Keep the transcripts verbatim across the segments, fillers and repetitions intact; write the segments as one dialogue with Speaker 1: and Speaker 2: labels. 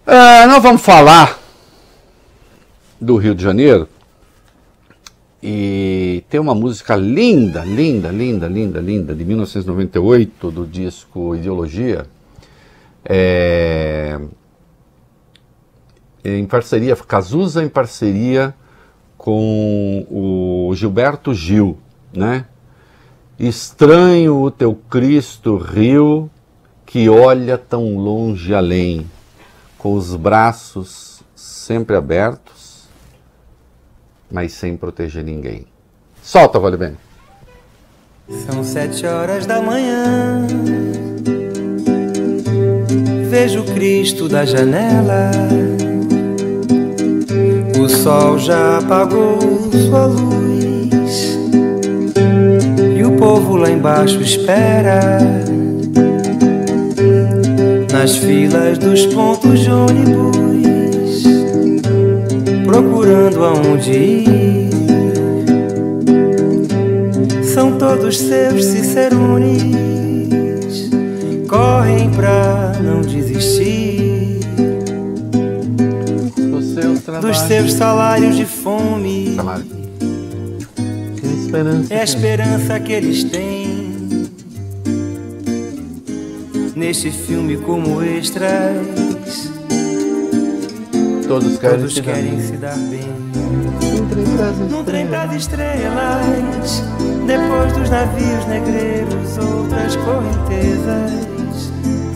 Speaker 1: Uh, nós vamos falar do Rio de Janeiro e tem uma música linda, linda, linda, linda, linda, de mil novecentos e noventa e oito, do disco Ideologia, é, em parceria, Cazuza em parceria com o Gilberto Gil, né? Estranho o teu Cristo Rio, que olha tão longe além, com os braços sempre abertos, mas sem proteger ninguém. Solta, Vale Bem.
Speaker 2: São sete horas da manhã, vejo Cristo da janela, o sol já apagou sua luz, e o povo lá embaixo espera, nas filas dos pontos de ônibus, procurando aonde ir. São todos seus cicerones, correm pra não desistir
Speaker 1: Dos seus,
Speaker 2: dos seus salários de fome.
Speaker 1: Salário.
Speaker 2: É a esperança que eles têm neste filme como extras.
Speaker 1: Todos querem,
Speaker 2: Todos
Speaker 1: se,
Speaker 2: querem
Speaker 1: dar
Speaker 2: se dar bem.
Speaker 1: Num trem pras
Speaker 2: Num trem pras estrelas, depois dos navios negreiros, outras correntezas.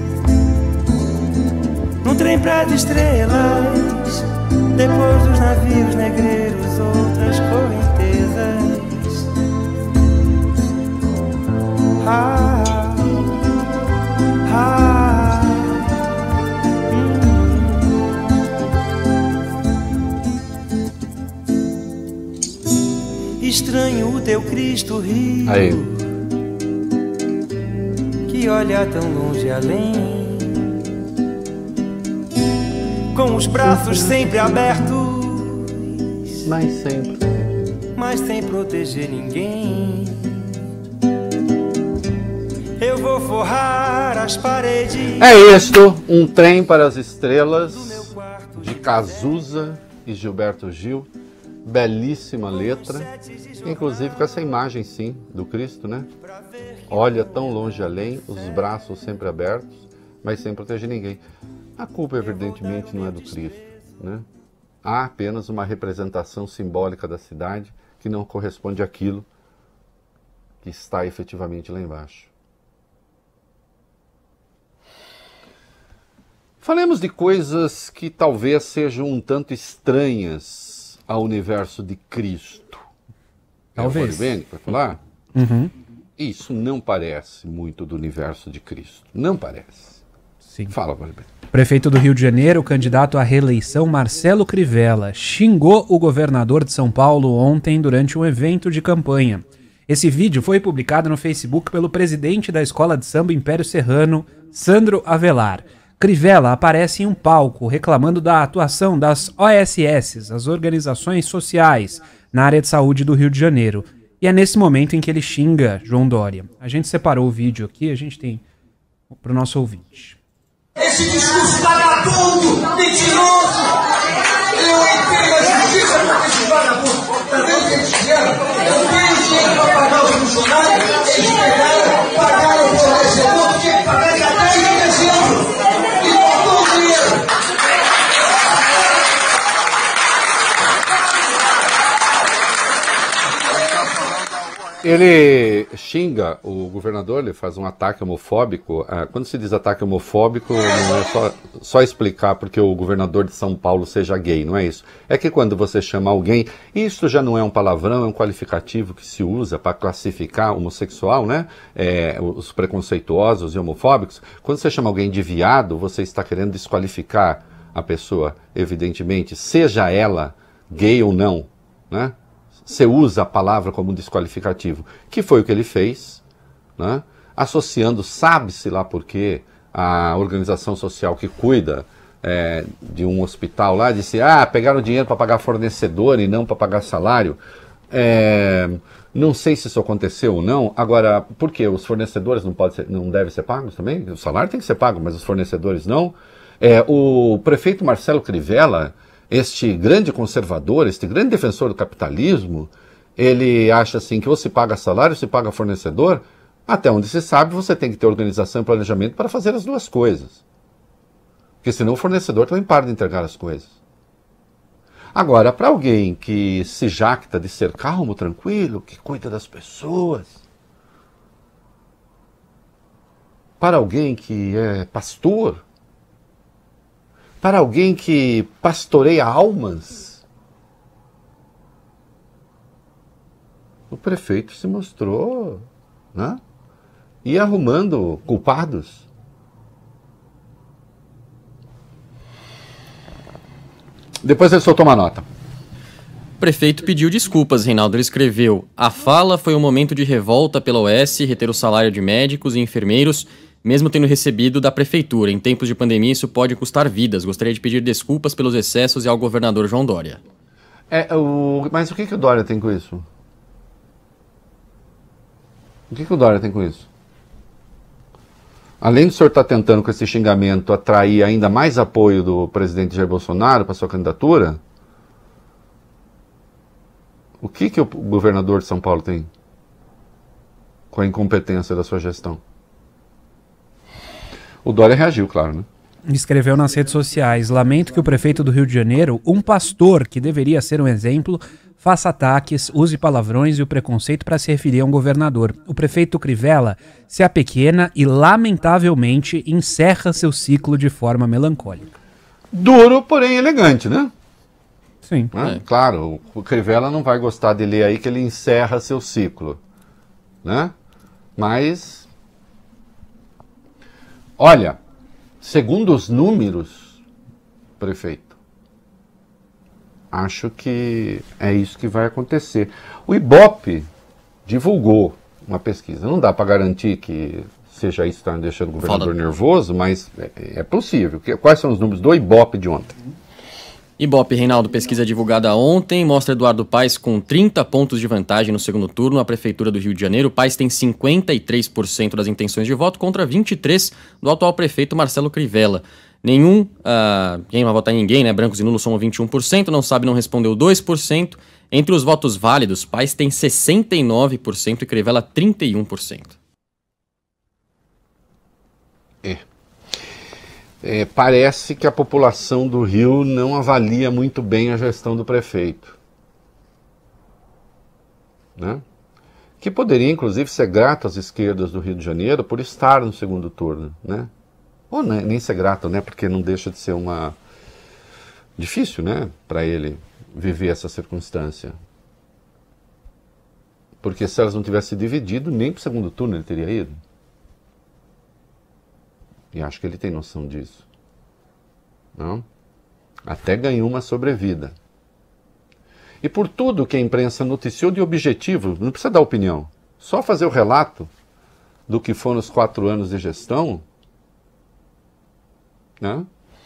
Speaker 2: Num trem pras estrelas, depois dos navios negreiros, outras correntezas. Ah, ah, hum. Estranho o teu Cristo Rio,
Speaker 1: Aí.
Speaker 2: que olha tão longe além, com os braços sempre abertos,
Speaker 1: Mas sempre.
Speaker 2: mas sem proteger ninguém. Eu vou forrar as paredes.
Speaker 1: É isto, Um Trem para as Estrelas, de Cazuza e Gilberto Gil. Belíssima letra, inclusive com essa imagem, sim, do Cristo, né? Olha tão longe além, os braços sempre abertos, mas sem proteger ninguém. A culpa, evidentemente, não é do Cristo, né? Há apenas uma representação simbólica da cidade que não corresponde àquilo que está efetivamente lá embaixo. Falemos de coisas que talvez sejam um tanto estranhas ao universo de Cristo.
Speaker 3: Talvez.
Speaker 1: É o Vale Bem para falar?
Speaker 3: Uhum.
Speaker 1: Isso não parece muito do universo de Cristo. Não parece.
Speaker 3: Sim.
Speaker 1: Fala, Vale Bem.
Speaker 3: Prefeito do Rio de Janeiro, candidato à reeleição Marcelo Crivella, xingou o governador de São Paulo ontem durante um evento de campanha. Esse vídeo foi publicado no Facebook pelo presidente da Escola de Samba Império Serrano, Sandro Avelar. Crivella aparece em um palco reclamando da atuação das O S S, as organizações sociais, na área de saúde do Rio de Janeiro. E é nesse momento em que ele xinga João Dória. A gente separou o vídeo aqui, a gente tem para o nosso ouvinte.
Speaker 4: Esse discurso vagabundo, mentiroso! Eu entrei na justiça por esse vagabundo! Tá vendo o que eles fizeram? Eu tenho dinheiro para pagar os funcionários, eles pegaram, pagaram o fornecedor, tinha que pagar em até em dezembro! E faltou o dinheiro!
Speaker 1: Ele xinga o governador, ele faz um ataque homofóbico. Quando se diz ataque homofóbico, não é só, só explicar porque o governador de São Paulo seja gay, não é isso. É que quando você chama alguém, isso já não é um palavrão, é um qualificativo que se usa para classificar homossexual, né? É, os preconceituosos e homofóbicos. Quando você chama alguém de viado, você está querendo desqualificar a pessoa, evidentemente, seja ela gay ou não, né? Você usa a palavra como desqualificativo, que foi o que ele fez, né? Associando, sabe-se lá por quê, a organização social que cuida é, de um hospital lá, disse, ah, pegaram dinheiro para pagar fornecedor e não para pagar salário. É, não sei se isso aconteceu ou não. Agora, por quê? Os fornecedores não, pode ser, não devem ser pagos também? O salário tem que ser pago, mas os fornecedores não. É, o prefeito Marcelo Crivella, este grande conservador, este grande defensor do capitalismo, ele acha assim que ou se paga salário, ou se paga fornecedor. Até onde se sabe, você tem que ter organização e planejamento para fazer as duas coisas. Porque senão o fornecedor também para de entregar as coisas. Agora, para alguém que se jacta de ser calmo, tranquilo, que cuida das pessoas, para alguém que é pastor, para alguém que pastoreia almas, o prefeito se mostrou, né, e arrumando culpados. Depois ele soltou uma nota.
Speaker 5: O prefeito pediu desculpas, Reinaldo. Ele escreveu: a fala foi um momento de revolta pela O S, reter o salário de médicos e enfermeiros, mesmo tendo recebido da prefeitura. Em tempos de pandemia, isso pode custar vidas. Gostaria de pedir desculpas pelos excessos e ao governador João Dória.
Speaker 1: É, o... Mas o que, que o Dória tem com isso? O que, que o Dória tem com isso? Além do senhor estar tentando com esse xingamento atrair ainda mais apoio do presidente Jair Bolsonaro para sua candidatura, o que, que o governador de São Paulo tem com a incompetência da sua gestão? O Dória reagiu, claro, né?
Speaker 3: Escreveu nas redes sociais: lamento que o prefeito do Rio de Janeiro, um pastor que deveria ser um exemplo, faça ataques, use palavrões e o preconceito para se referir a um governador. O prefeito Crivella se apequena e, lamentavelmente, encerra seu ciclo de forma melancólica.
Speaker 1: Duro, porém elegante, né?
Speaker 3: Sim.
Speaker 1: Né?
Speaker 5: É.
Speaker 1: Claro, o Crivella não vai gostar de ler aí que ele encerra seu ciclo, né? Mas, olha, segundo os números, prefeito, acho que é isso que vai acontecer. O Ibope divulgou uma pesquisa. Não dá para garantir que seja isso que está deixando o governador
Speaker 5: Fala.
Speaker 1: nervoso, mas é, é possível. Quais são os números do Ibope de ontem?
Speaker 5: Ibope, Reinaldo, pesquisa divulgada ontem, mostra Eduardo Paes com trinta pontos de vantagem no segundo turno. A Prefeitura do Rio de Janeiro, Paes tem cinquenta e três por cento das intenções de voto contra vinte e três por cento do atual prefeito Marcelo Crivella. Nenhum, uh, quem não vai votar em ninguém, né? Brancos e nulos somam vinte e um por cento, não sabe, não respondeu dois por cento. Entre os votos válidos, Paes tem sessenta e nove por cento e Crivella trinta e um por cento.
Speaker 1: É. É, parece que a população do Rio não avalia muito bem a gestão do prefeito, né? Que poderia, inclusive, ser grato às esquerdas do Rio de Janeiro por estar no segundo turno, né? Ou nem, nem ser grato, né? Porque não deixa de ser uma... difícil, né? Para ele viver essa circunstância. Porque se elas não tivessem dividido, nem para o segundo turno ele teria ido. E acho que ele tem noção disso. Não? Até ganhou uma sobrevida. E por tudo que a imprensa noticiou de objetivo, não precisa dar opinião, só fazer o relato do que foram os quatro anos de gestão, né?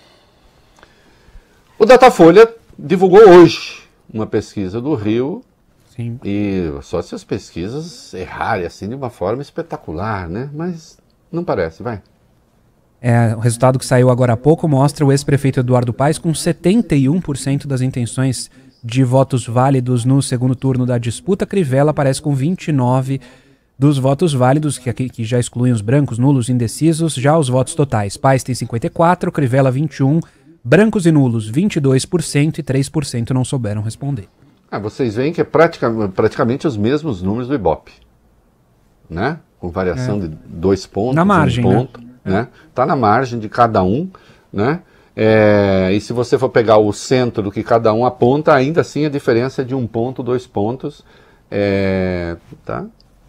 Speaker 1: O Datafolha divulgou hoje uma pesquisa do Rio.
Speaker 3: Sim.
Speaker 1: E só se as pesquisas errarem assim de uma forma espetacular, né? Mas não parece, vai.
Speaker 3: É, o resultado que saiu agora há pouco mostra o ex-prefeito Eduardo Paes com setenta e um por cento das intenções de votos válidos no segundo turno da disputa. Crivella aparece com vinte e nove por cento dos votos válidos, que, que já excluem os brancos, nulos, indecisos. Já os votos totais, Paes tem cinquenta e quatro por cento, Crivella vinte e um por cento, brancos e nulos vinte e dois por cento e três por cento não souberam responder.
Speaker 1: Ah, vocês veem que é pratica, praticamente os mesmos números do Ibope, né? Com variação é. de dois pontos,
Speaker 3: na margem,
Speaker 1: um ponto,
Speaker 3: né?
Speaker 1: né? Tá na margem de cada um, né? É, e se você for pegar o centro do que cada um aponta, ainda assim a diferença é de um ponto, dois pontos, é, tá?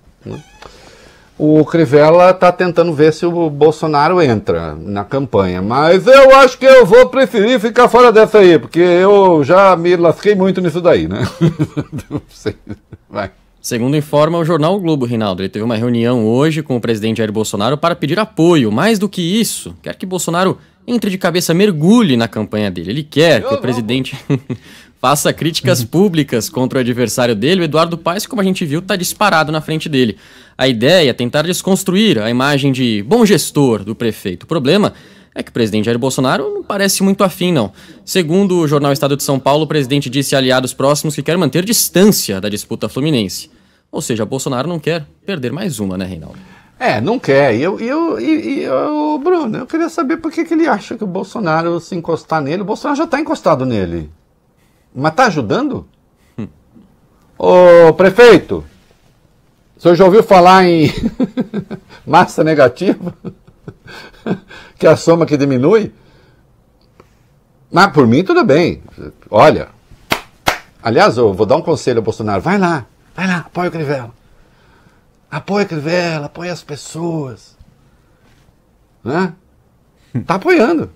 Speaker 1: O Crivella está tentando ver se o Bolsonaro entra na campanha, mas eu acho que eu vou preferir ficar fora dessa aí, porque eu já me lasquei muito nisso daí, né? Não sei. Vai.
Speaker 5: Segundo informa o jornal o Globo, Reinaldo, ele teve uma reunião hoje com o presidente Jair Bolsonaro para pedir apoio. Mais do que isso, quer que Bolsonaro entre de cabeça, mergulhe na campanha dele. Ele quer eu que o presidente faça críticas públicas contra o adversário dele. O Eduardo Paes, como a gente viu, está disparado na frente dele. A ideia é tentar desconstruir a imagem de bom gestor do prefeito. O problema É que o presidente Jair Bolsonaro não parece muito afim, não. Segundo o jornal Estado de São Paulo, o presidente disse a aliados próximos que quer manter distância da disputa fluminense. Ou seja, Bolsonaro não quer perder mais uma, né, Reinaldo?
Speaker 1: É, não quer. E eu, eu, e, eu, Bruno, eu queria saber por que, que ele acha que o Bolsonaro, se encostar nele, o Bolsonaro já está encostado nele. Mas está ajudando? Hum. Ô, prefeito, o senhor já ouviu falar em massa negativa? Que é a soma que diminui? Mas por mim tudo bem. Olha, aliás, eu vou dar um conselho ao Bolsonaro. Vai lá, vai lá, apoia o Crivella. Apoia o Crivella, apoia as pessoas. Né? Tá apoiando.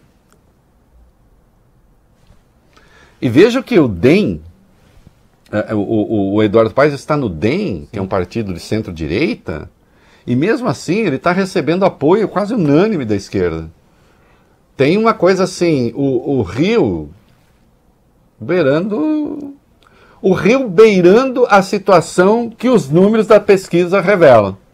Speaker 1: E veja que o D E M, o, o, o Eduardo Paes está no D E M, que é um partido de centro-direita, e mesmo assim ele está recebendo apoio quase unânime da esquerda. Tem uma coisa assim, o, o Rio beirando... O Rio beirando a situação que os números da pesquisa revelam.